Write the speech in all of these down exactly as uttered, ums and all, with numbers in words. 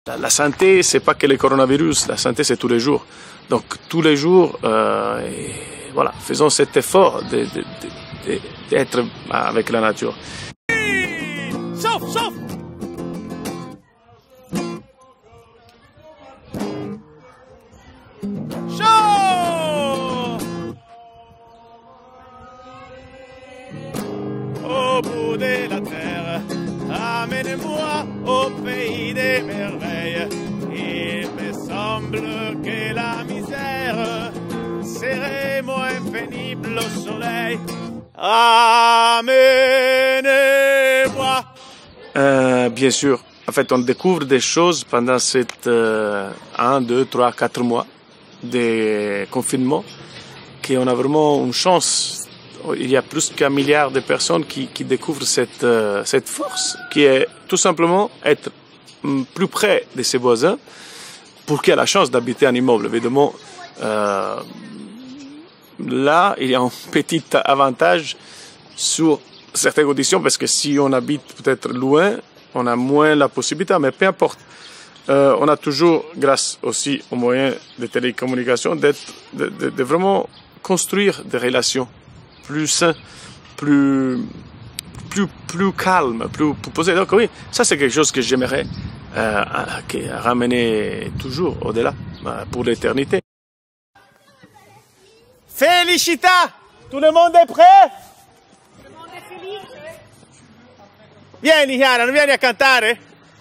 La, la santé, c'est pas que le coronavirus, la santé c'est tous les jours. Donc tous les jours, euh, et voilà, faisons cet effort d'être avec la nature. Sauf, sauf. Chaud. Au bout de la terre, amenez-moi au pays des merveilles. Il me semble que la misère serait moins pénible au soleil. Amenez-moi. Euh, bien sûr, en fait, on découvre des choses pendant cette euh, un, deux, trois, quatre mois de confinement, qu'on a vraiment une chance. Il y a plus qu'un milliard de personnes qui, qui découvrent cette, euh, cette force, qui est tout simplement être plus près de ses voisins, pour qui a la chance d'habiter un immeuble. Évidemment, euh, là, il y a un petit avantage sur certaines conditions, parce que si on habite peut-être loin, on a moins la possibilité, mais peu importe. Euh, on a toujours, grâce aussi aux moyens de télécommunication, d'être, de, de, de vraiment construire des relations plus saines, plus, plus, plus calmes, plus, plus posées. Donc oui, ça c'est quelque chose que j'aimerais euh, ramener toujours au-delà, euh, pour l'éternité. Felicità! Tout le monde est prêt? Tout le monde è felice? Vieni Chiara, non vieni a cantare?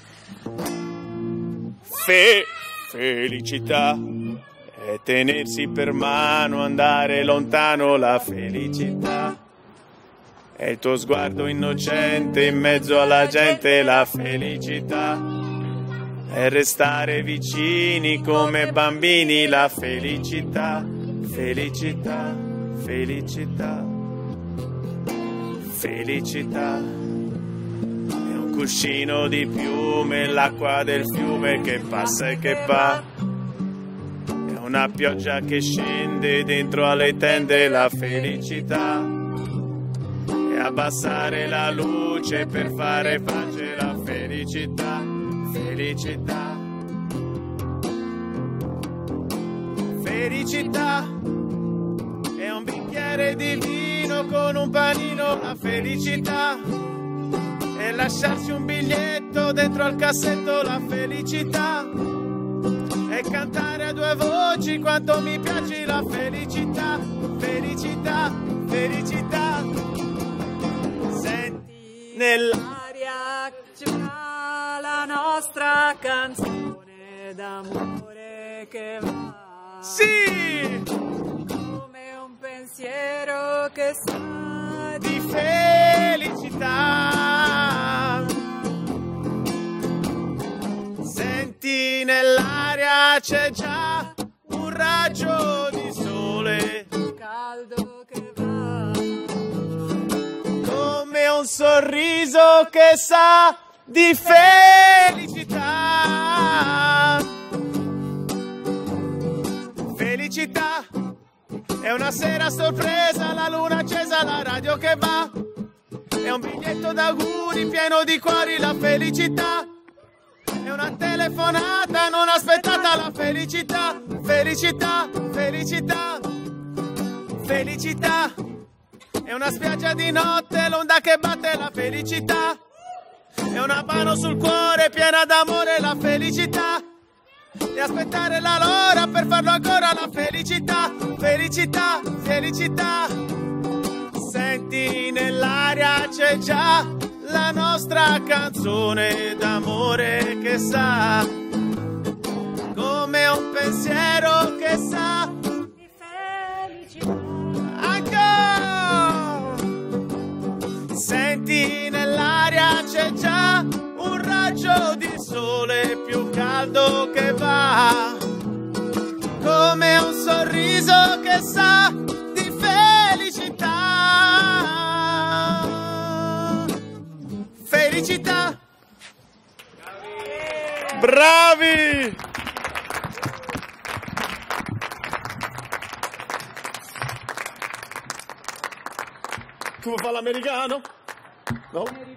Fe, felicità è tenersi per mano, andare lontano, la felicità. È il tuo sguardo innocente in mezzo alla gente, la felicità. È restare vicini come bambini, la felicità. Felicità, felicità, felicità. È un cuscino di piume, l'acqua del fiume che passa e che va. È una pioggia che scende dentro alle tende, la felicità. È abbassare la luce per fare pace, la felicità, felicità. Felicità è un bicchiere di vino con un panino, la felicità è lasciarsi un biglietto dentro al cassetto, la felicità è cantare a due voci quanto mi piaci, la felicità, felicità, felicità. Senti nell'aria c'è la nostra canzone d'amore che va. Sì! Come un pensiero che sa di felicità. Senti nell'aria c'è già un raggio di sole caldo che va. Come un sorriso che sa di felicità. Felicità è una sera sorpresa, la luna accesa, la radio che va. È un biglietto d'auguri pieno di cuori, la felicità. È una telefonata non aspettata, la felicità. Felicità, felicità, felicità. È una spiaggia di notte, l'onda che batte, la felicità. È una mano sul cuore piena d'amore, la felicità. E aspettare la l'ora per farlo ancora, la felicità, felicità, felicità. Senti nell'aria c'è già la nostra canzone d'amore che sa, come un pensiero che sa Di felicità. ancora. Senti nell'aria c'è già un raggio di sole più caldo che va, come un sorriso che sa di felicità. Felicità. Bravi! Tu vuoi fare l'americano? No?